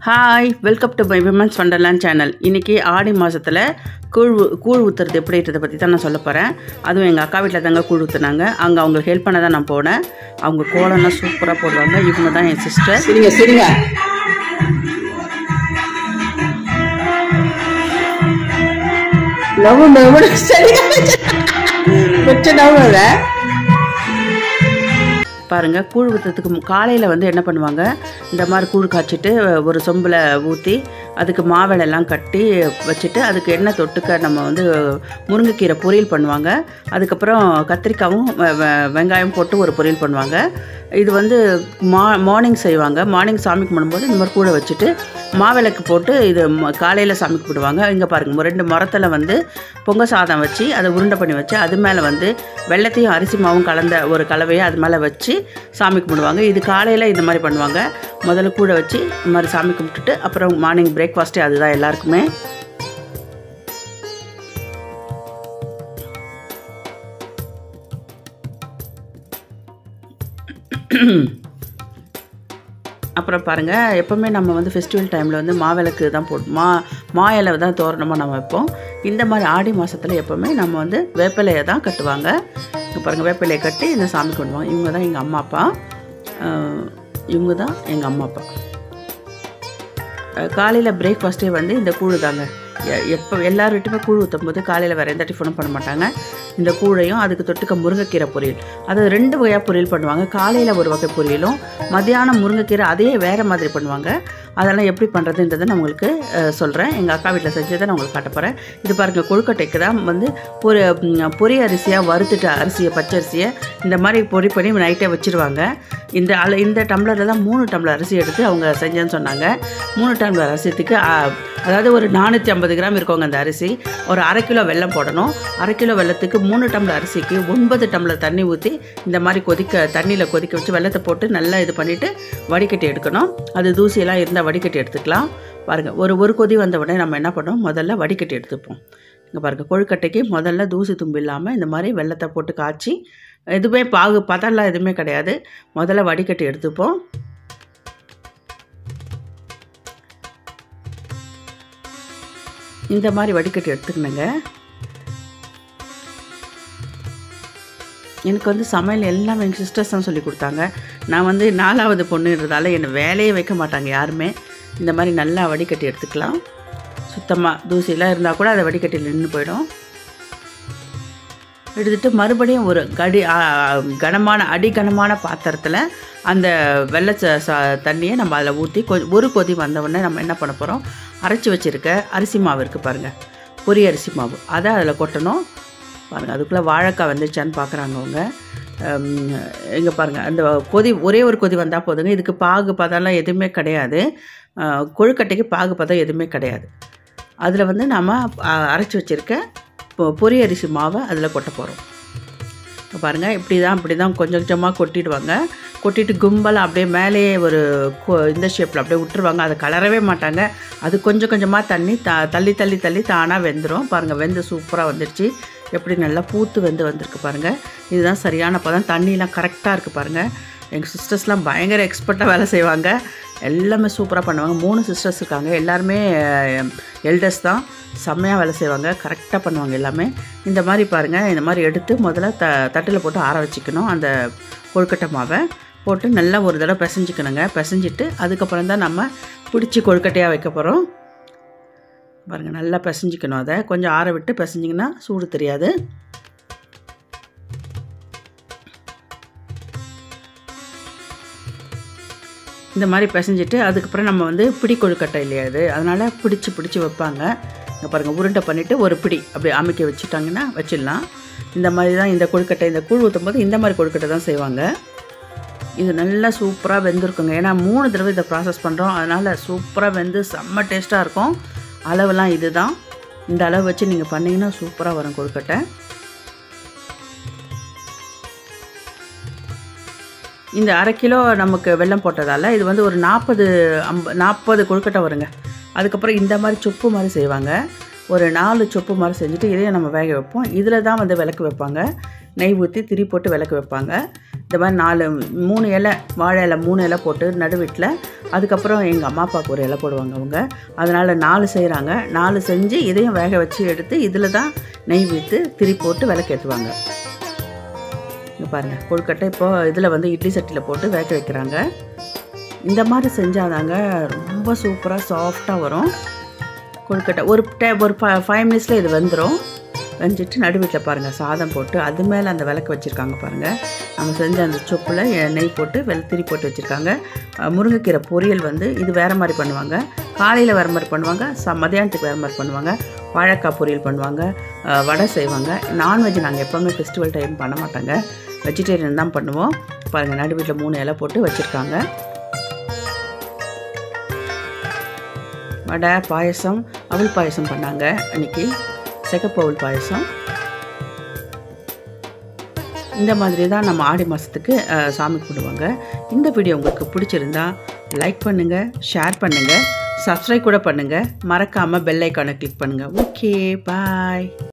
Hi welcome to my women's wonderland channel. இன்றைக்கி ஆடி மாதத்தில் கூழ் ஊற்றுறது எப்படின்றதை பற்றி தான் நான் சொல்ல போகிறேன். அதுவும் எங்கள் அக்கா வீட்டில் தாங்க கூழ் ஊற்றுனாங்க. அங்கே அவங்களுக்கு ஹெல்ப் பண்ண தான் நான் போனேன். அவங்க கோலம்லாம் சூப்பராக போடுவாங்க. இவங்க தான் என் சிஸ்டர். சரிங்க சரிங்க பாருங்கள், கூழ் ஊற்றுறதுக்கு காலையில் வந்து என்ன பண்ணுவாங்க, இந்த மாதிரி கூழ் காய்ச்சிட்டு ஒரு சொம்பில் ஊற்றி அதுக்கு மாவெல்லாம் கட்டி வச்சுட்டு அதுக்கு எண்ணெய் தொட்டுக்க நம்ம வந்து முருங்கைக்கீரை பொரியல் பண்ணுவாங்க. அதுக்கப்புறம் கத்திரிக்காயும் வெங்காயம் போட்டு ஒரு பொரியல் பண்ணுவாங்க. இது வந்து மார்னிங் செய்வாங்க. மார்னிங் சாமி கும்பிடும்போது இந்த மாதிரி கூழை வச்சுட்டு மாவிளக்கு போட்டு இது காலையில் சாமி கும்பிடுவாங்க. இங்கே பாருங்கள், 2 மரத்தில் வந்து பொங்க சாதம் வச்சு அதை உருண்டை பண்ணி வச்சு அது மேலே வந்து வெள்ளத்தையும் அரிசி மாவும் கலந்த ஒரு கலவையை அது மேலே வச்சு சாமி கும்பிடுவாங்க. இது காலையில் இந்த மாதிரி பண்ணுவாங்க. முதல்ல கூழை வச்சு இந்த மாதிரி சாமி கும்பிட்டுட்டு அப்புறம் மார்னிங் பிரேக்ஃபாஸ்ட்டே அதுதான் எல்லாருக்குமே. அப்புறம் பாருங்கள், எப்போவுமே நம்ம வந்து ஃபெஸ்டிவல் டைமில் வந்து மாவிளக்கு தான் மா இலை தான் தோரணமாக நம்ம வைப்போம். இந்த மாதிரி ஆடி மாதத்தில் எப்போவுமே நம்ம வந்து வேப்பிலையை தான் கட்டுவாங்க. இங்கே பாருங்கள், வேப்பிலையை கட்டி இந்த சாமி கொண்டுவாங்க. இவங்க தான் எங்கள் அம்மா அப்பா. காலையில் பிரேக்ஃபாஸ்ட்டே வந்து இந்த கூழ் தாங்க. எப்போ எல்லார் வீட்டுமே கூழ் ஊற்றும் போது காலையில் வேறு எந்த டிஃபனும் பண்ண மாட்டாங்க. இந்த கூழையும் அதுக்கு தொட்டுக்க முருங்கைக்கீரை பொரியல், அது 2 வகையாக பொரியல் பண்ணுவாங்க. காலையில் ஒரு வகை பொரியலும் மத்தியானம் முருங்கைக்கீரை அதே வேறு மாதிரி பண்ணுவாங்க. அதெல்லாம் எப்படி பண்ணுறதுன்றதை நான் உங்களுக்கு சொல்கிறேன். எங்கள் அக்கா வீட்டில் செஞ்சதை நான் உங்களுக்கு காட்ட போகிறேன். இது பாருங்கள், கொழுக்கட்டைக்கு தான் வந்து பொரி அரிசியாக வறுத்துட்டு அரிசியை பச்சரிசியை இந்த மாதிரி பொரி பண்ணி நைட்டே வச்சுருவாங்க. இந்த டம்ளரில் தான் 3 டம்ளர் அரிசி எடுத்து அவங்க செஞ்சேன்னு சொன்னாங்க. 3 டம்ளர் அரிசிக்கு அதாவது ஒரு 450 கிராம் இருக்கவங்க அந்த அரிசி. ஒரு 1/2 கிலோ வெல்லம் போடணும். 1/2 கிலோ வெல்லத்துக்கு 3 டம்ளர் அரிசிக்கு 9 டம்ளர் தண்ணி ஊற்றி இந்த மாதிரி தண்ணியில் கொதிக்க வச்சு வெல்லத்தை போட்டு நல்லா இது பண்ணிவிட்டு வடிகட்டி எடுக்கணும். அது தூசியெல்லாம் இருந்தால் வடிகட்டி எடுத்துக்கலாம். பாருங்கள், ஒரு கொதி வந்த உடனே நம்ம என்ன பண்ணோம், முதல்ல வடிகட்டி எடுத்துப்போம். இங்கே பாருங்கள், கொழுக்கட்டைக்கு முதல்ல தூசி தும்பு இல்லாமல் இந்த மாதிரி வெல்லத்தை போட்டு காய்ச்சி, எதுவுமே பதம்லாம் எதுவுமே கிடையாது, முதல்ல வடிகட்டி எடுத்துப்போம். இந்த மாதிரி வடிகட்டி எடுத்துக்கணுங்க. எனக்கு வந்து சமையல் எல்லாமே எங்கள் சிஸ்டர்ஸ் தான் சொல்லி கொடுத்தாங்க. நான் வந்து 4வது பொண்ணுன்றதால என்னை வேலையே வைக்க மாட்டாங்க யாருமே. இந்த மாதிரி நல்லா வடிகட்டி எடுத்துக்கலாம். சுத்தமாக தூசியெல்லாம் இருந்தால் கூட அதை வடிகட்டியில் நின்று போயிடும். எடுத்துகிட்டு மறுபடியும் ஒரு கனமான பாத்திரத்தில் அந்த வெள்ளை தண்ணியை நம்ம அதில் ஊற்றி ஒரு கொதி வந்த உடனே நம்ம என்ன பண்ண போகிறோம், அரைச்சி வச்சுருக்க அரிசி மாவு இருக்குது பாருங்கள், பொரி அரிசி மாவு, அதை அதில் கொட்டணும். பாருங்கள், அதுக்குள்ளே வாழைக்காய் வந்துச்சான்னு பார்க்குறாங்க அவங்க. இங்கே பாருங்கள், அந்த ஒரே ஒரு கொதி வந்தால் போதுங்க. இதுக்கு பதம்லாம் எதுவுமே கிடையாது. கொழுக்கட்டைக்கு பதம் எதுவுமே கிடையாது. அதில் வந்து நம்ம அரைச்சி வச்சுருக்க பொரி அரிசி மாவை அதில் கொட்ட போகிறோம். பாருங்கள், இப்படி தான் கொஞ்சம் கொஞ்சமாக கொட்டிடுவாங்க. கொட்டிட்டு கும்பலாக அப்படியே மேலேயே ஒரு இந்த ஷேப்பில் அப்படியே விட்டுருவாங்க. அதை கலரவே மாட்டாங்க. அது கொஞ்சம் கொஞ்சமாக தள்ளி தானாக வெந்துடும். பாருங்கள், வெந்து சூப்பராக வந்துடுச்சு. எப்படி நல்லா பூத்து வந்திருக்கு பாருங்கள். இதுதான் சரியான பதம். தண்ணியெலாம் கரெக்டாக இருக்குது பாருங்கள். எங்கள் சிஸ்டர்ஸ்லாம் பயங்கர எக்ஸ்பர்ட்டாக வேலை செய்வாங்க. எல்லாமே சூப்பராக பண்ணுவாங்க. 3 சிஸ்டர்ஸ் இருக்காங்க. எல்லாருமே எல்டர்ஸ் தான். செம்மையாக வேலை செய்வாங்க. கரெக்டாக பண்ணுவாங்க எல்லாமே. இந்த மாதிரி பாருங்கள், இந்த மாதிரி எடுத்து முதல்ல தட்டில் போட்டு ஆற வச்சுக்கணும். அந்த கொழுக்கட்டை மாவை போட்டு நல்லா ஒரு தடவை பிசைஞ்சிக்கணுங்க. பிசைஞ்சிட்டு அதுக்கப்புறம் தான் நம்ம பிடிச்சி கொழுக்கட்டையாக வைக்க போகிறோம். பாருங்கள், நல்லா பிசைஞ்சிக்கணும். அதை கொஞ்சம் ஆற விட்டு பிசைஞ்சிங்கன்னா சூடு தெரியாது. இந்த மாதிரி பிசைஞ்சிட்டு அதுக்கப்புறம் நம்ம வந்து பிடி கொழுக்கட்டை இல்லையா இது, அதனால் பிடிச்சி வைப்பாங்க. இங்கே பாருங்கள், உருண்டை பண்ணிவிட்டு ஒரு பிடி அப்படி அமைக்க வச்சுட்டாங்கன்னா வச்சிடலாம். இந்த மாதிரி தான் இந்த கொழுக்கட்டை, இந்த கூழ் ஊற்றும் போது இந்த மாதிரி கொழுக்கட்டை தான் செய்வாங்க. இது நல்லா சூப்பராக வெந்திருக்குங்க. ஏன்னா 3 தடவை இதை ப்ராசஸ் பண்ணுறோம். அதனால் சூப்பராக வெந்து செம்ம டேஸ்ட்டாக இருக்கும். அளவெல்லாம் இது தான். இந்த அளவு வச்சு நீங்கள் பண்ணிங்கன்னா சூப்பராக வரும் கொழுக்கட்டை. இந்த 1/2 கிலோ நமக்கு வெல்லம் போட்டதால் இது வந்து ஒரு 40 கொழுக்கட்டை வருங்க. அதுக்கப்புறம் இந்த மாதிரி சொப்பு மாதிரி செய்வாங்க. ஒரு 4 சொப்பு மாதிரி செஞ்சுட்டு இதையும் நம்ம வேக வைப்போம். இதில் தான் வந்து விளக்கு வைப்பாங்க. நெய் ஊற்றி திரி போட்டு விளக்கு வைப்பாங்க. இந்த மாதிரி 3 இலை வாழை இலை 3 இலை போட்டு நடுவீட்டில், அதுக்கப்புறம் எங்கள் அம்மா அப்பாவுக்கு ஒரு இலை போடுவாங்க அவங்க. அதனால் 4 செய்கிறாங்க. 4 செஞ்சு இதையும் வேக வச்சு எடுத்து இதில் தான் நெய் ஊற்றி திரி போட்டு விளக்கு ஏற்றுவாங்க. இங்கே பாருங்கள், கொழுக்கட்டை இப்போ இதில் வந்து இட்லி சட்டியில் போட்டு வேக வைக்கிறாங்க. இந்த மாதிரி செஞ்சாதாங்க ரொம்ப சூப்பராக சாஃப்டாக வரும் கொழுக்கட்டை. ஒரு 5 மினிட்ஸில் இது வெந்துடும். வெஞ்சிட்டு நடுவீட்டில் பாருங்கள் சாதம் போட்டு அது மேலே அந்த விளக்கு வச்சுருக்காங்க பாருங்கள். நம்ம செஞ்ச அந்த சொப்பில் நெய் போட்டு திரி போட்டு வச்சுருக்காங்க. முருங்கைக்கீரை பொரியல் வந்து இது வேறு மாதிரி பண்ணுவாங்க. காலையில் வேறு மாதிரி பண்ணுவாங்க, மதியானத்துக்கு வேறு மாதிரி பண்ணுவாங்க. வாழைக்காய் பொரியல் பண்ணுவாங்க, வடை செய்வாங்க. நான்வெஜ் நாங்கள் எப்போவுமே ஃபெஸ்டிவல் டைம் பண்ண மாட்டாங்க, வெஜிடேரியன் தான் பண்ணுவோம். பாருங்கள் நடுவீட்டில் 3 இலை போட்டு வச்சுருக்காங்க. வடை, பாயசம், அவல் பாயசம் பண்ணாங்க அன்றைக்கி, சிகப்பு அவல் பாயசம். இந்த மாதிரி தான் நம்ம ஆடி மாதத்துக்கு சாமி கும்பிடுவாங்க. இந்த வீடியோ உங்களுக்கு பிடிச்சிருந்தா லைக் பண்ணுங்கள், ஷேர் பண்ணுங்கள், சப்ஸ்கிரைப் கூட பண்ணுங்கள். மறக்காமல் பெல் ஐக்கானை கிளிக் பண்ணுங்கள். ஓகே, பாய்.